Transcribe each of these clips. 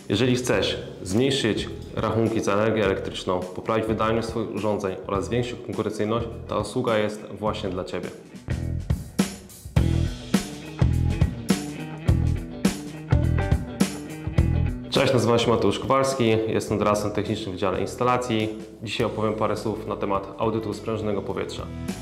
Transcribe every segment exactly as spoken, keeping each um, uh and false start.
Jeżeli chcesz zmniejszyć rachunki za energię elektryczną, poprawić wydajność swoich urządzeń oraz zwiększyć konkurencyjność, ta usługa jest właśnie dla Ciebie. Cześć, nazywam się Mateusz Kowalski, jestem doradcą technicznym w Wydziale Instalacji. Dzisiaj opowiem parę słów na temat audytu sprężonego powietrza.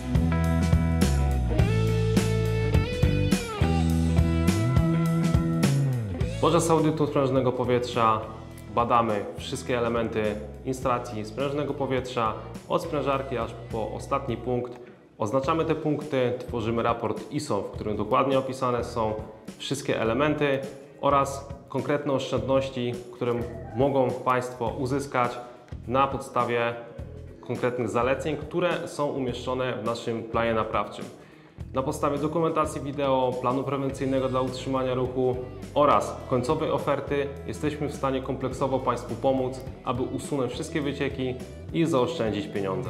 Podczas audytu sprężonego powietrza badamy wszystkie elementy instalacji sprężonego powietrza, od sprężarki aż po ostatni punkt. Oznaczamy te punkty, tworzymy raport I S O, w którym dokładnie opisane są wszystkie elementy oraz konkretne oszczędności, które mogą Państwo uzyskać na podstawie konkretnych zaleceń, które są umieszczone w naszym planie naprawczym. Na podstawie dokumentacji wideo, planu prewencyjnego dla utrzymania ruchu oraz końcowej oferty jesteśmy w stanie kompleksowo Państwu pomóc, aby usunąć wszystkie wycieki i zaoszczędzić pieniądze.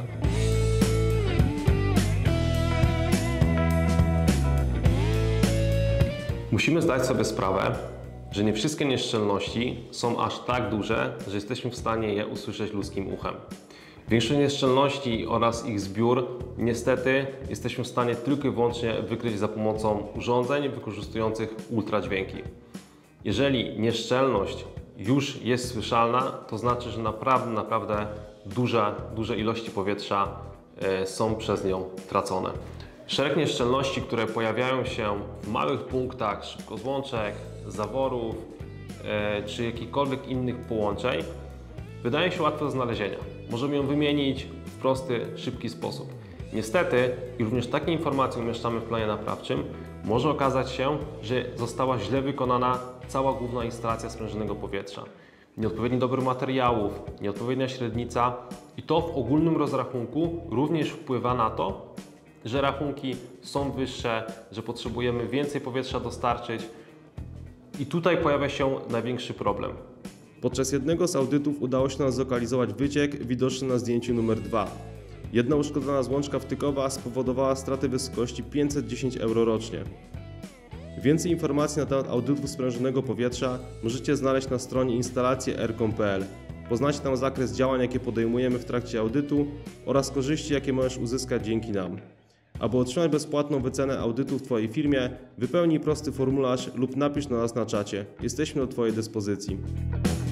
Musimy zdać sobie sprawę, że nie wszystkie nieszczelności są aż tak duże, że jesteśmy w stanie je usłyszeć ludzkim uchem. Większość nieszczelności oraz ich zbiór niestety jesteśmy w stanie tylko i wyłącznie wykryć za pomocą urządzeń wykorzystujących ultradźwięki. Jeżeli nieszczelność już jest słyszalna, to znaczy, że naprawdę, naprawdę duże, duże ilości powietrza są przez nią tracone. Szereg nieszczelności, które pojawiają się w małych punktach szybkozłączek, zaworów czy jakichkolwiek innych połączeń, wydaje się łatwe do znalezienia. Możemy ją wymienić w prosty, szybki sposób. Niestety, i również takie informacje umieszczamy w planie naprawczym, może okazać się, że została źle wykonana cała główna instalacja sprężonego powietrza. Nieodpowiedni dobór materiałów, nieodpowiednia średnica i to w ogólnym rozrachunku również wpływa na to, że rachunki są wyższe, że potrzebujemy więcej powietrza dostarczyć i tutaj pojawia się największy problem. Podczas jednego z audytów udało się nam zlokalizować wyciek widoczny na zdjęciu numer dwa. Jedna uszkodzona złączka wtykowa spowodowała stratę wysokości pięćset dziesięć euro rocznie. Więcej informacji na temat audytu sprężonego powietrza możecie znaleźć na stronie instalacje r kropka com kropka p l. Poznacie tam zakres działań, jakie podejmujemy w trakcie audytu oraz korzyści, jakie możesz uzyskać dzięki nam. Aby otrzymać bezpłatną wycenę audytu w Twojej firmie, wypełnij prosty formularz lub napisz do nas na czacie. Jesteśmy do Twojej dyspozycji.